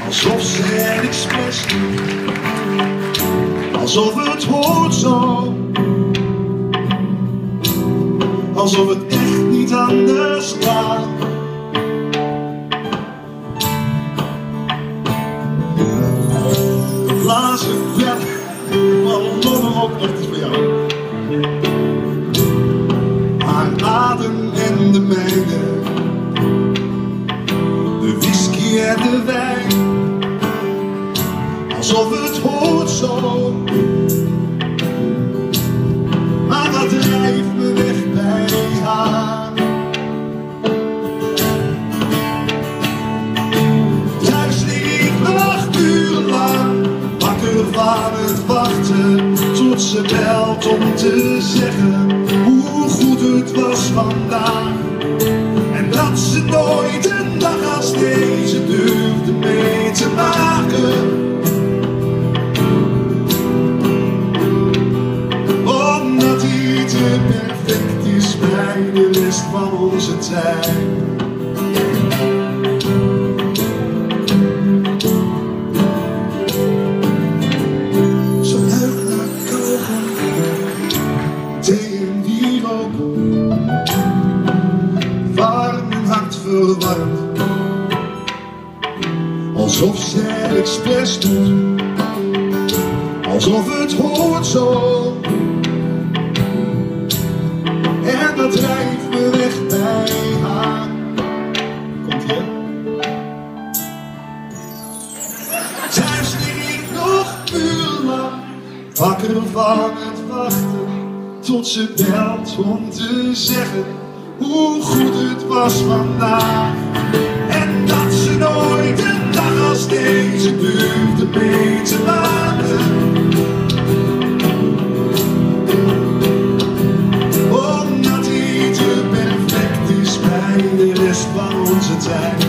Alsof ze het expres doen, alsof het hoort zo, alsof het echt niet anders kan. De glazen bed van Londen ook echt is voor jou. Haar adem en de mijne, de whisky en de wijn, alsof het hoort zo. Maar dat drijft me weg bij haar. Thuis lig ik nog urenlang, wakker van het wachten, tot ze belt om te zeggen hoe goed het was vandaag. En dat ze nooit een dag als deze durfde mee te maken. Omdat hij te perfect is bij de rest van onze tijd. Zo leuk naar Kauwgom, thee en wierook, warm en hart verwarmd, alsof ze het expres doet, alsof het hoort zo. En dat drijft me weg bij haar. Komt ie, hè? Thuis lig ik nog urenlang, wakker van het wachten, tot ze belt om te zeggen hoe goed het was vandaag. En dat ze nooit een dag als deze durfde mee te maken. Omdat hij te perfect is bij de rest van onze tijd.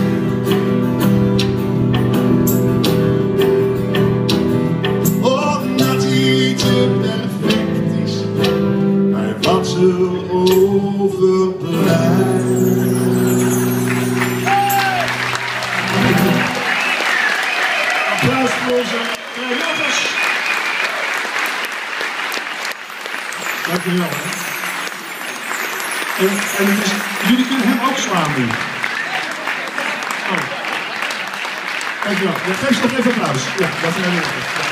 Omdat hij te perfect is bij wat er overblijft. Applaus voor onze vrijwilligers. Dank jullie wel. En het is, jullie kunnen hem ook slaan nu. Oh. Dankjewel. Ja, geef ze nog even applaus. Ja, dat is heel leuk.